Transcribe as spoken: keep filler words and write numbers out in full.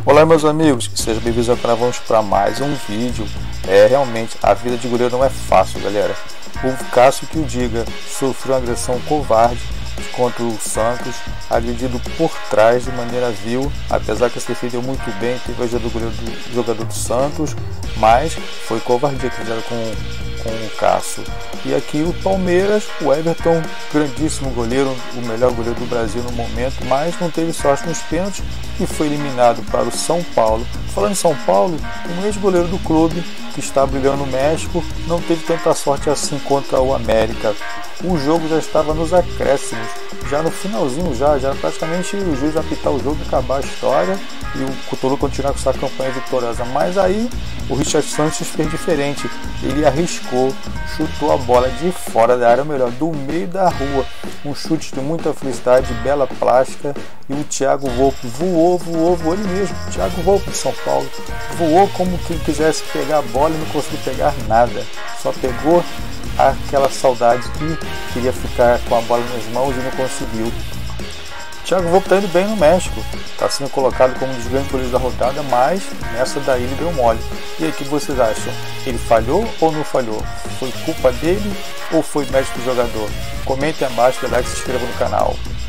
Olá meus amigos, sejam bem-vindos ao canal. Vamos para mais um vídeo. É, realmente a vida de goleiro não é fácil, galera. O Cássio que o diga, sofreu uma agressão covarde contra o Santos, agredido por trás de maneira vil, apesar que se defendeu muito bem, teve a ajuda do goleiro do jogador do Santos, mas foi covardia que fizeram com, com o Cássio. E aqui o Palmeiras, o Everton, grandíssimo goleiro, o melhor goleiro do Brasil no momento, mas não teve sorte nos pênaltis e foi eliminado para o São Paulo. Falando em São Paulo, um ex-goleiro do clube que está brilhando no México não teve tanta sorte assim contra o América. O jogo já estava nos acréscimos, já no finalzinho, já, já praticamente o juiz apitar o jogo e acabar a história e o Cutolo continuar com sua campanha vitoriosa. Mas aí o Richard Sanches fez diferente, ele arriscou, chutou a bola de fora da área, ou melhor, do meio da rua, um chute de muita felicidade, bela plástica, e o Thiago Volpi voou, voou, voou ele mesmo, Thiago Volpi de São Paulo, voou como quem quisesse pegar a bola e não conseguiu pegar nada, só pegou aquela saudade que queria ficar com a bola nas mãos e não conseguiu. Thiago Volpi está indo bem no México, está sendo colocado como um dos grandes goleiros da rodada, mas nessa daí ele deu mole. E aí, o que vocês acham? Ele falhou ou não falhou? Foi culpa dele ou foi mérito do jogador? Comentem abaixo, dê like e se inscreva no canal.